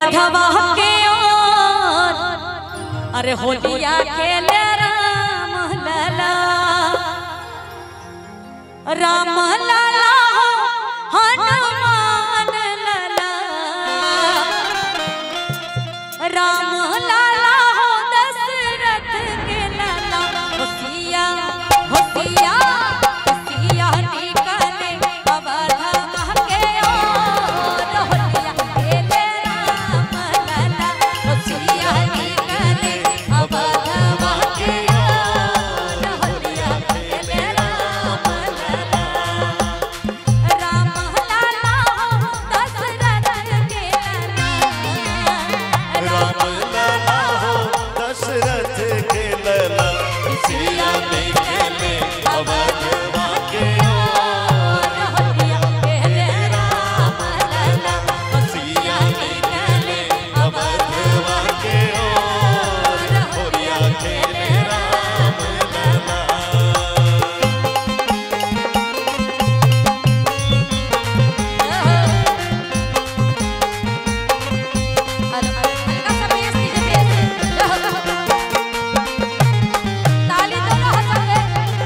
धवा के ओर अरे होलिया खेले राम लाला हनुमान लाला राम लाला हो दशरथ के लाला होशिया होशिया होशिया निकले अवधवा के ओर होलिया खेले राम लाला होशिया निकले अवधवा के ओर होलिया खेले राम लाला राम लाला हो दशरथ के लाला राम लाला हो दशरथ के लाला सिया में खेले अवधवा के ओर होलिया खेले राम लाला सिया में खेले अवधवा के ओर होलिया खेले राम लाला। ताली दोनों हाथों में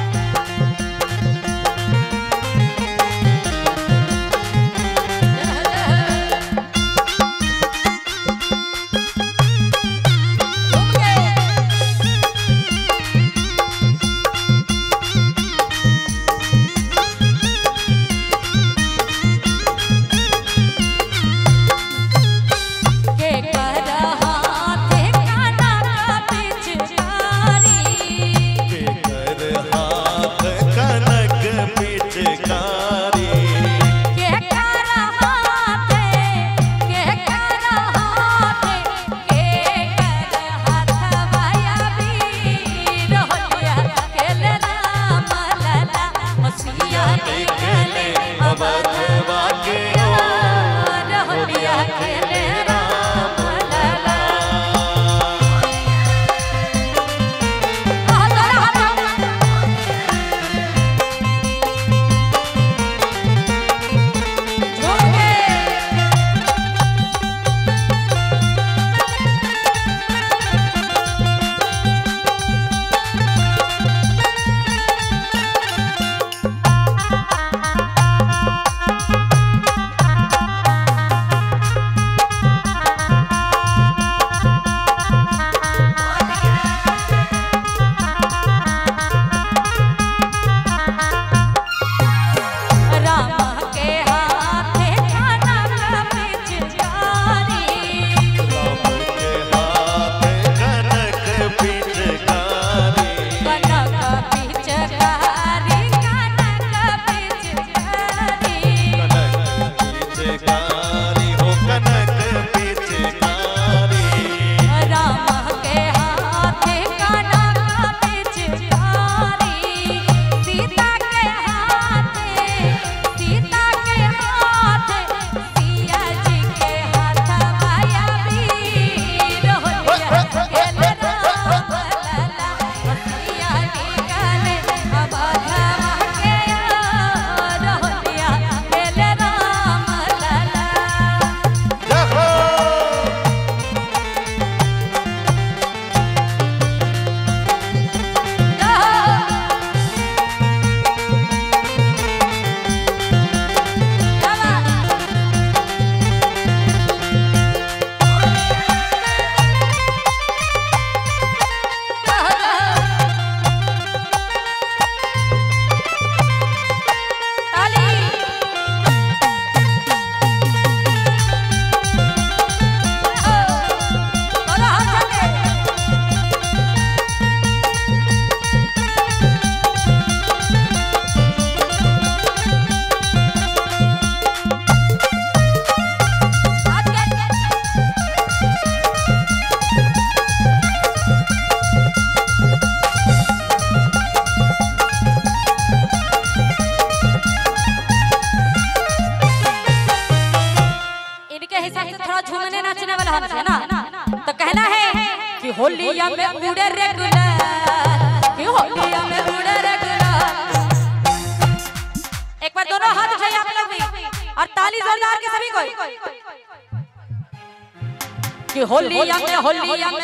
के कर हाथ काना का पिचकारी के कर हाथ कनक पिचकारी के कर हाथ के कर हाथ भया वीर होलिया खेले राम लाला होशिया खेले अवधवा के ओर होलिया खेले राम लाला राम के हाथे खाना का पिचकारी राम के हाथ कनक पिचकारी कनक पिचकारी कनक पिचकारी हो कनक पिचकारी राम के हाथे खाना का पिचकारी सीता के हाथे सिया जी के हाथ भया वीर होलिया खेले राम लाला होशिया निकले अवधवा के ओर होलिया खेले राम लाला जहो इनके हिसाब से थोड़ा झूमने नाचने वाला हाथ है ना, तो कहना है कि होलिया में उड़े रे गुलाल, कि होलिया में उड़े रे गुलाल। एक बार दोनों हाथ उठाइए आप लोग भी और ताली जोरदार के सभी कोई। कि होलिया में